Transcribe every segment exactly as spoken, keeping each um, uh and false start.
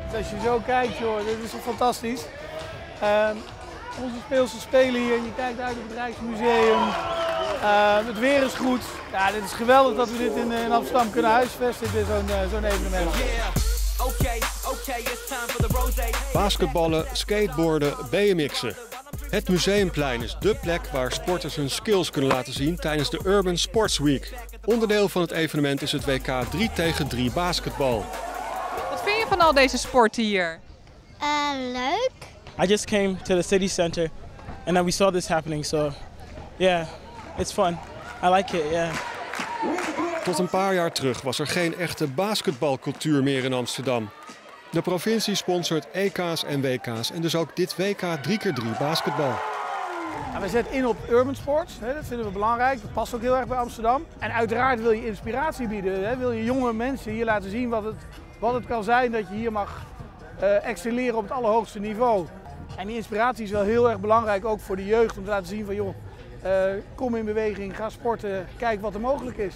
Als je zo kijkt, joh, dit is fantastisch. Uh, onze speelsters spelen hier, je kijkt uit op het Rijksmuseum. Uh, het weer is goed. Ja, dit is geweldig dat we dit in, in Amsterdam kunnen huisvesten, dit zo'n uh, zo'n evenement. Basketballen, skateboarden, B M X'en. Het Museumplein is dé plek waar sporters hun skills kunnen laten zien tijdens de Urban Sports Week. Onderdeel van het evenement is het W K drie tegen drie basketbal. Wat vind je van al deze sporten hier? Uh, leuk. I just came to the city center and then we saw this happening, so yeah, it's fun. I like it, yeah. Tot een paar jaar terug was er geen echte basketbalcultuur meer in Amsterdam. De provincie sponsort E K's en W K's en dus ook dit W K drie keer drie basketbal. Ja, we zetten in op urban sports, hè, dat vinden we belangrijk. Dat past ook heel erg bij Amsterdam. En uiteraard wil je inspiratie bieden, hè, wil je jonge mensen hier laten zien wat het, wat het kan zijn dat je hier mag uh, excelleren op het allerhoogste niveau. En die inspiratie is wel heel erg belangrijk, ook voor de jeugd, om te laten zien van joh, uh, kom in beweging, ga sporten, kijk wat er mogelijk is.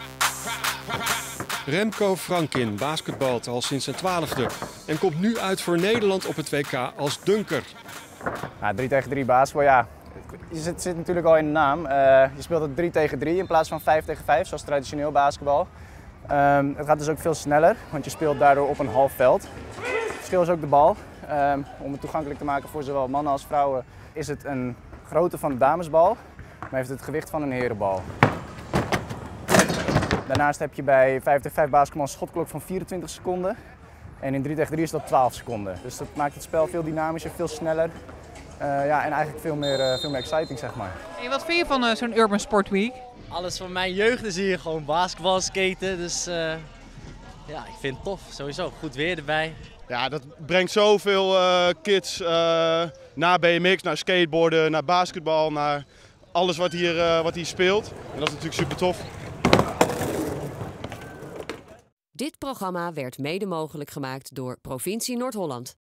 Remco Frankin basketbalt al sinds zijn twaalfde en komt nu uit voor Nederland op het W K als dunker. Nou, drie tegen drie basketbal, ja. Het zit, zit natuurlijk al in de naam. Uh, je speelt het drie tegen drie in plaats van vijf tegen vijf, zoals traditioneel basketbal. Um, het gaat dus ook veel sneller, want je speelt daardoor op een half veld. Het verschil is ook de bal. Um, om het toegankelijk te maken voor zowel mannen als vrouwen is het een grootte van de damesbal, maar heeft het gewicht van een herenbal. Daarnaast heb je bij vijf tegen vijf basketbal een schotklok van vierentwintig seconden. En in drie tegen drie is dat twaalf seconden. Dus dat maakt het spel veel dynamischer, veel sneller. Uh, ja, en eigenlijk veel meer, uh, veel meer exciting, zeg maar. Hey, wat vind je van uh, zo'n Urban Sport Week? Alles van mijn jeugd is hier gewoon basketbal, skaten. Dus uh, ja, ik vind het tof. Sowieso, goed weer erbij. Ja, dat brengt zoveel uh, kids uh, naar B M X, naar skateboarden, naar basketbal, naar alles wat hier, uh, wat hier speelt. En dat is natuurlijk super tof. Dit programma werd mede mogelijk gemaakt door Provincie Noord-Holland.